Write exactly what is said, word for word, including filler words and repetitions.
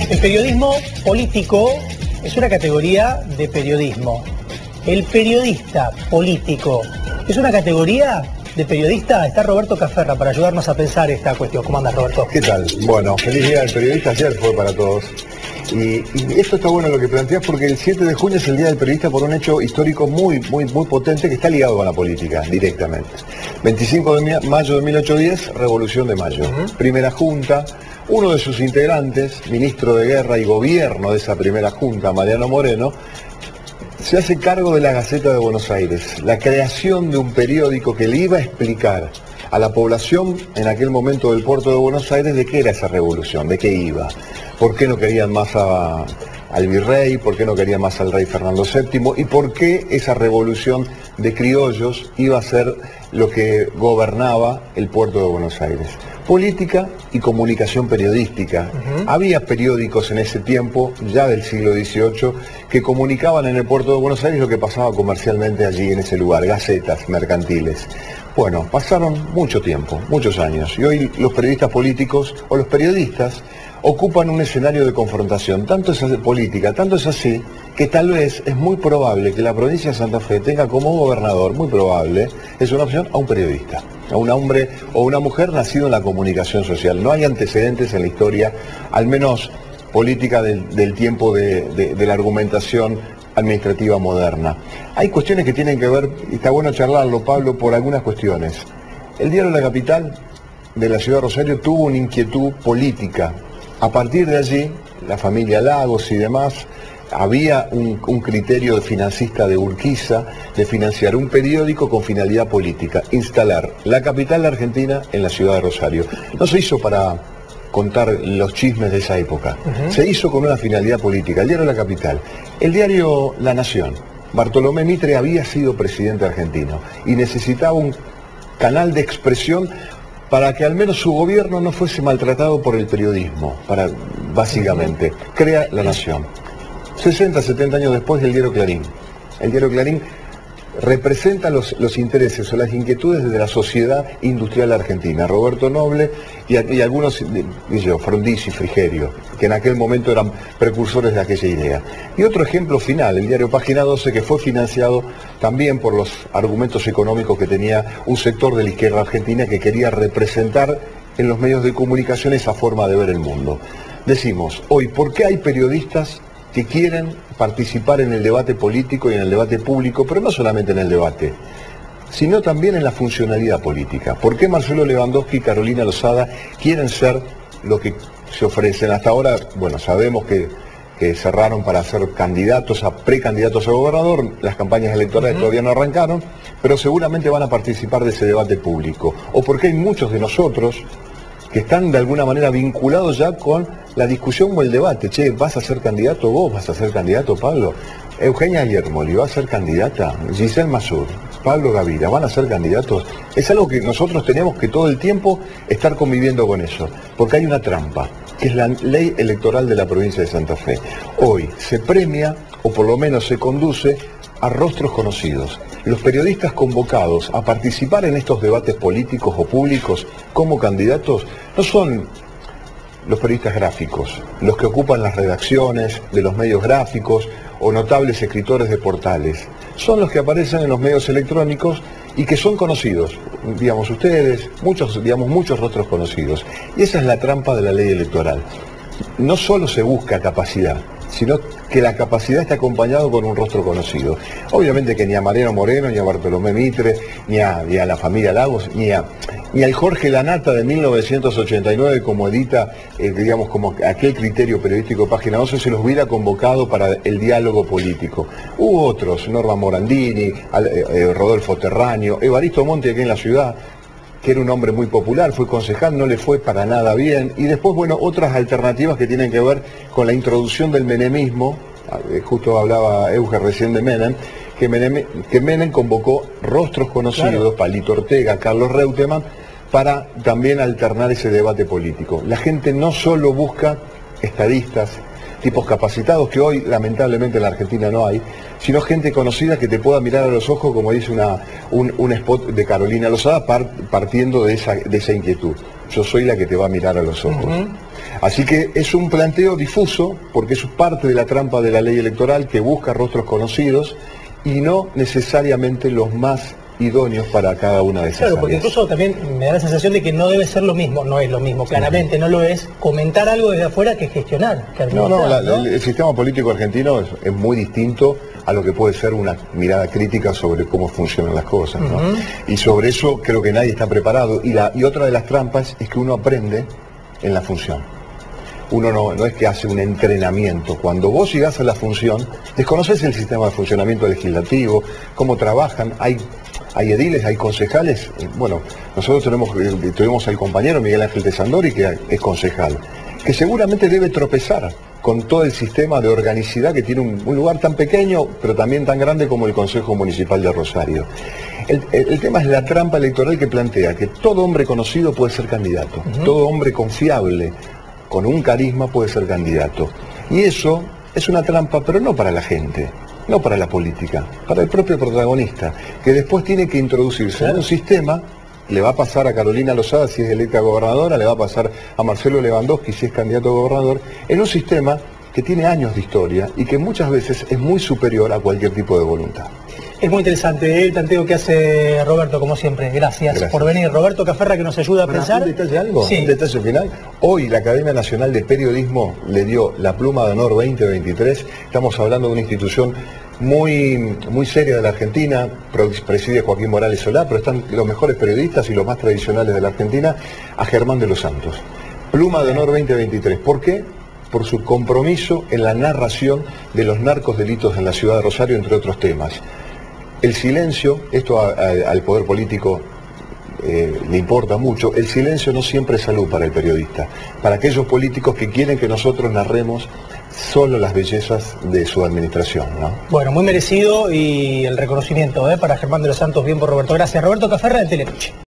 El periodismo político es una categoría de periodismo. El periodista político es una categoría de periodista. Está Roberto Caferra para ayudarnos a pensar esta cuestión. ¿Cómo andas, Roberto? ¿Qué tal? Bueno, feliz día del periodista. Ayer fue para todos. Y, y esto está bueno lo que planteas, porque el siete de junio es el Día del Periodista por un hecho histórico muy, muy, muy potente que está ligado con la política directamente. veinticinco de mayo de mil ochocientos diez, Revolución de Mayo. Uh-huh. Primera junta, uno de sus integrantes, ministro de Guerra y gobierno de esa primera junta, Mariano Moreno, se hace cargo de la Gaceta de Buenos Aires, la creación de un periódico que le iba a explicar a la población en aquel momento del puerto de Buenos Aires de qué era esa revolución, de qué iba, por qué no querían más a, al virrey, por qué no querían más al rey Fernando séptimo y por qué esa revolución de criollos iba a ser lo que gobernaba el puerto de Buenos Aires. Política y comunicación periodística. Uh-huh. Había periódicos en ese tiempo, ya del siglo dieciocho, que comunicaban en el puerto de Buenos Aires lo que pasaba comercialmente allí en ese lugar, gacetas mercantiles. Bueno, pasaron mucho tiempo, muchos años, y hoy los periodistas políticos o los periodistas ocupan un escenario de confrontación. Tanto es así, política, tanto es así, que tal vez es muy probable que la provincia de Santa Fe tenga como gobernador, muy probable, es una opción a un periodista, a un hombre o una mujer nacido en la comunicación social. No hay antecedentes en la historia, al menos política del, del tiempo de, de, de la argumentación administrativa moderna. Hay cuestiones que tienen que ver, y está bueno charlarlo, Pablo, por algunas cuestiones. El diario La Capital de la ciudad de Rosario tuvo una inquietud política. A partir de allí, la familia Lagos y demás, había un, un criterio financista de Urquiza de financiar un periódico con finalidad política, instalar La Capital de Argentina en la ciudad de Rosario. No se hizo para contar los chismes de esa época, uh-huh. Se hizo con una finalidad política. El diario La Capital, el diario La Nación. Bartolomé Mitre había sido presidente argentino y necesitaba un canal de expresión para que al menos su gobierno no fuese maltratado por el periodismo, para, básicamente, crea La Nación. sesenta, setenta años después del diario Clarín. El diario Clarín representa los, los intereses o las inquietudes de la sociedad industrial argentina. Roberto Noble y, y algunos, yo, Frondizi y Frigerio, que en aquel momento eran precursores de aquella idea. Y otro ejemplo final, el diario Página doce, que fue financiado también por los argumentos económicos que tenía un sector de la izquierda argentina que quería representar en los medios de comunicación esa forma de ver el mundo. Decimos, hoy, ¿por qué hay periodistas que quieren participar en el debate político y en el debate público, pero no solamente en el debate, sino también en la funcionalidad política? ¿Por qué Marcelo Lewandowski y Carolina Lozada quieren ser lo que se ofrecen? Hasta ahora, bueno, sabemos que, que cerraron para ser candidatos, a precandidatos a gobernador, las campañas electorales uh-huh. todavía no arrancaron, pero seguramente van a participar de ese debate público. O porque hay muchos de nosotros que están de alguna manera vinculados ya con la discusión o el debate. Che, ¿vas a ser candidato vos? ¿Vas a ser candidato, Pablo? Eugenia Guillermoli va a ser candidata, Giselle Masur, Pablo Gavira, van a ser candidatos. Es algo que nosotros tenemos que todo el tiempo estar conviviendo con eso, porque hay una trampa, que es la ley electoral de la provincia de Santa Fe. Hoy se premia, o por lo menos se conduce, a rostros conocidos. Los periodistas convocados a participar en estos debates políticos o públicos como candidatos no son los periodistas gráficos, los que ocupan las redacciones de los medios gráficos o notables escritores de portales. Son los que aparecen en los medios electrónicos y que son conocidos, digamos ustedes, muchos, digamos, muchos rostros conocidos. Y esa es la trampa de la ley electoral. No solo se busca capacidad, sino que la capacidad está acompañado con un rostro conocido. Obviamente que ni a Mariano Moreno, ni a Bartolomé Mitre, ni a, ni a la familia Lagos, ni a ni al Jorge Lanata de mil novecientos ochenta y nueve, como edita, eh, digamos, como aquel criterio periodístico de Página doce, se los hubiera convocado para el diálogo político. Hubo otros, Norma Morandini, al, eh, Rodolfo Terraño, Evaristo Monti aquí en la ciudad, que era un hombre muy popular, fue concejal, no le fue para nada bien. Y después, bueno, otras alternativas que tienen que ver con la introducción del menemismo, justo hablaba Euge recién de Menem, que Menem, que Menem convocó rostros conocidos, claro. Palito Ortega, Carlos Reutemann, para también alternar ese debate político. La gente no solo busca estadistas, tipos capacitados que hoy lamentablemente en la Argentina no hay, sino gente conocida que te pueda mirar a los ojos, como dice una, un, un spot de Carolina Lozada, par, partiendo de esa, de esa inquietud. Yo soy la que te va a mirar a los ojos. Uh-huh. Así que es un planteo difuso, porque es parte de la trampa de la ley electoral que busca rostros conocidos y no necesariamente los más idóneos para cada una de esas Claro, áreas. porque incluso también me da la sensación de que no debe ser lo mismo, no es lo mismo, claramente, no lo es, comentar algo desde afuera que gestionar. Que no, no, la, ¿no? El, el sistema político argentino es, es muy distinto a lo que puede ser una mirada crítica sobre cómo funcionan las cosas, ¿no? Uh-huh. Y sobre eso creo que nadie está preparado. Y, la, y otra de las trampas es que uno aprende en la función. Uno no, no es que hace un entrenamiento. Cuando vos llegás a la función, desconoces el sistema de funcionamiento legislativo, cómo trabajan, hay... Hay ediles, hay concejales. Bueno, nosotros tenemos, tuvimos al compañero Miguel Ángel de Sandori, que es concejal, que seguramente debe tropezar con todo el sistema de organicidad que tiene un, un lugar tan pequeño, pero también tan grande como el Consejo Municipal de Rosario. El, el, el tema es la trampa electoral que plantea que todo hombre conocido puede ser candidato, uh-huh. todo hombre confiable, con un carisma puede ser candidato. Y eso es una trampa, pero no para la gente. No para la política, para el propio protagonista, que después tiene que introducirse claro. en un sistema, le va a pasar a Carolina Lozada si es electa gobernadora, le va a pasar a Marcelo Lewandowski si es candidato a gobernador, en un sistema que tiene años de historia y que muchas veces es muy superior a cualquier tipo de voluntad. Es muy interesante el tanteo que hace Roberto, como siempre. Gracias, Gracias. por venir. Roberto Caferra, que nos ayuda a bueno, pensar. ¿Un detalle algo? Sí. ¿Un detalle final? Hoy la Academia Nacional de Periodismo le dio la Pluma de Honor veinte veintitrés. Estamos hablando de una institución muy, muy seria de la Argentina, preside Joaquín Morales Solá, pero están los mejores periodistas y los más tradicionales de la Argentina, a Germán de los Santos. Pluma de Honor veinte veintitrés. ¿Por qué? Por su compromiso en la narración de los narcos delitos en la ciudad de Rosario, entre otros temas. El silencio, esto a, a, al poder político eh, le importa mucho, el silencio no siempre es salud para el periodista, para aquellos políticos que quieren que nosotros narremos solo las bellezas de su administración, ¿no? Bueno, muy merecido y el reconocimiento ¿eh? para Germán de los Santos, bien por Roberto. Gracias. Roberto Caferra de Telenoche.